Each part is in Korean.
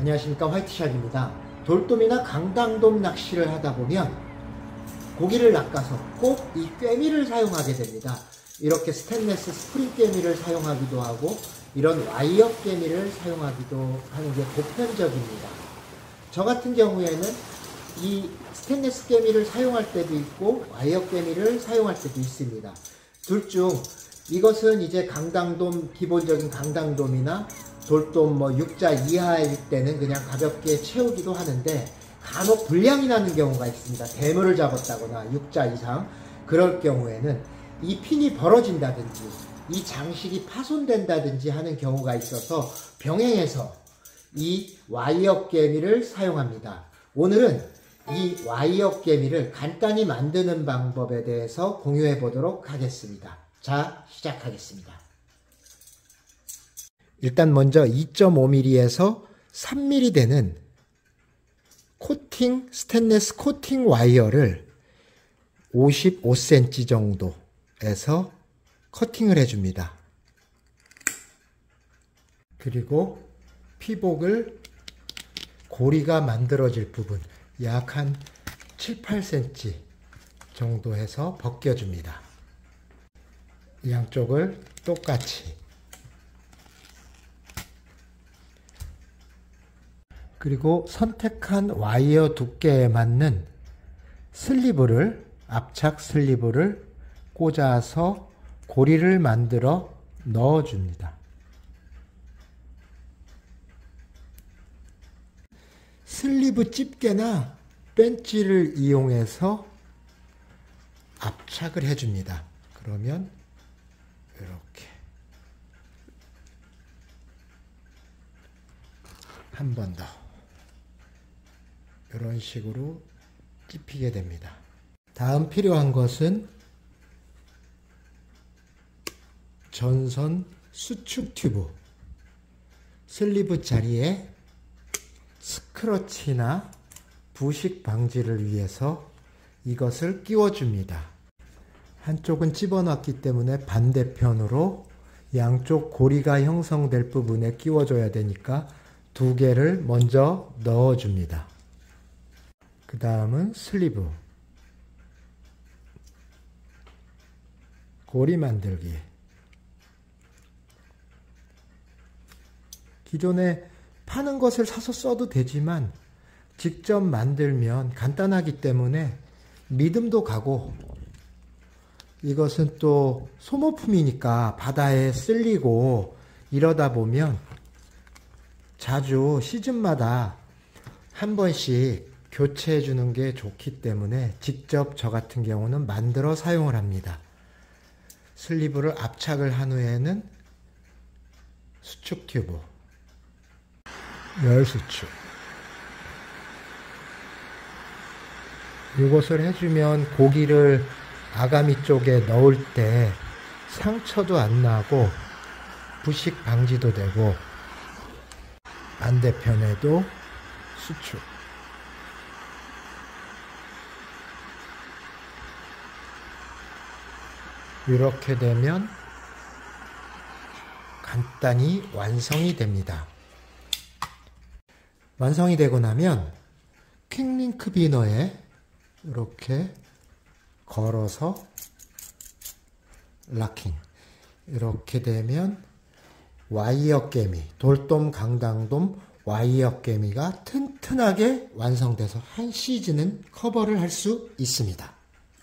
안녕하십니까, 화이트샥입니다. 돌돔이나 강당돔 낚시를 하다 보면 고기를 낚아서 꼭 이 꿰미를 사용하게 됩니다. 이렇게 스테인레스 스프링 꿰미를 사용하기도 하고 이런 와이어 꿰미를 사용하기도 하는 게 보편적입니다. 저 같은 경우에는 이 스테인레스 꿰미를 사용할 때도 있고 와이어 꿰미를 사용할 때도 있습니다. 둘 중 이것은 이제 강당돔, 기본적인 강당돔이나 돌돔 육자 이하일 때는 그냥 가볍게 채우기도 하는데, 간혹 불량이 나는 경우가 있습니다. 대물을 잡았다거나 육자 이상, 그럴 경우에는 이 핀이 벌어진다든지 이 장식이 파손된다든지 하는 경우가 있어서 병행해서 이 와이어 꿰미를 사용합니다. 오늘은 이 와이어 꿰미를 간단히 만드는 방법에 대해서 공유해 보도록 하겠습니다. 자, 시작하겠습니다. 일단 먼저 2.5mm에서 3mm 되는 코팅, 스테인레스 코팅 와이어를 55cm 정도에서 커팅을 해줍니다. 그리고 피복을 고리가 만들어질 부분 약 한 7, 8cm 정도 해서 벗겨줍니다. 양쪽을 똑같이. 그리고 선택한 와이어 두께에 맞는 슬리브를, 압착 슬리브를 꽂아서 고리를 만들어 넣어줍니다. 슬리브 집게나 벤치를 이용해서 압착을 해줍니다. 그러면 이렇게 한 번 더 이런 식으로 찝히게 됩니다. 다음 필요한 것은 전선 수축 튜브, 슬리브 자리에 스크러치나 부식 방지를 위해서 이것을 끼워줍니다. 한쪽은 집어넣었기 때문에 반대편으로 양쪽 고리가 형성될 부분에 끼워줘야 되니까 두 개를 먼저 넣어줍니다. 그 다음은 슬리브, 고리 만들기. 기존에 파는 것을 사서 써도 되지만 직접 만들면 간단하기 때문에 믿음도 가고, 이것은 또 소모품이니까 바다에 쓸리고 이러다 보면 자주 시즌마다 한 번씩 교체해 주는 게 좋기 때문에 직접 저 같은 경우는 만들어 사용을 합니다. 슬리브를 압착을 한 후에는 수축 튜브, 열 수축, 이것을 해주면 고기를 아가미 쪽에 넣을 때 상처도 안 나고 부식 방지도 되고, 반대편에도 수축. 이렇게 되면 간단히 완성이 됩니다. 완성이 되고 나면 퀵링크 비너에 이렇게 걸어서 락킹. 이렇게 되면 와이어 꿰미, 돌돔, 강당돔 와이어 꿰미가 튼튼하게 완성돼서 한 시즌은 커버를 할 수 있습니다.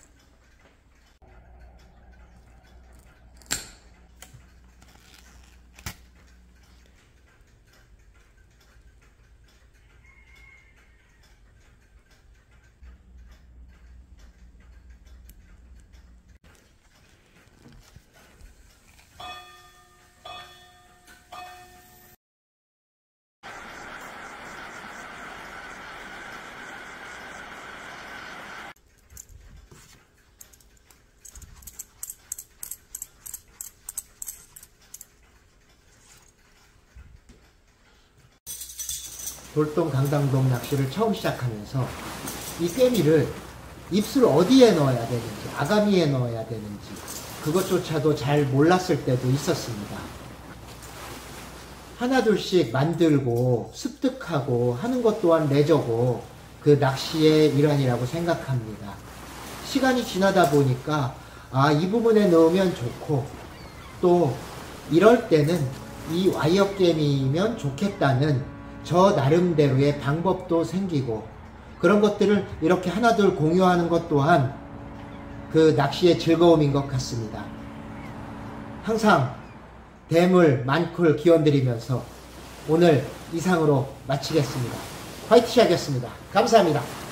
돌돔, 강당돔 낚시를 처음 시작하면서 이 꿰미를 입술 어디에 넣어야 되는지, 아가미에 넣어야 되는지 그것조차도 잘 몰랐을 때도 있었습니다. 하나둘씩 만들고 습득하고 하는 것 또한 레저고 그 낚시의 일환이라고 생각합니다. 시간이 지나다 보니까 이 부분에 넣으면 좋고 또 이럴 때는 이 와이어 게임이면 좋겠다는 저 나름대로의 방법도 생기고 그런 것들을 이렇게 하나둘 공유하는 것 또한 그 낚시의 즐거움인 것 같습니다. 항상 대물 만쿨 기원드리면서 오늘 이상으로 마치겠습니다. 화이트샷이었습니다. 감사합니다.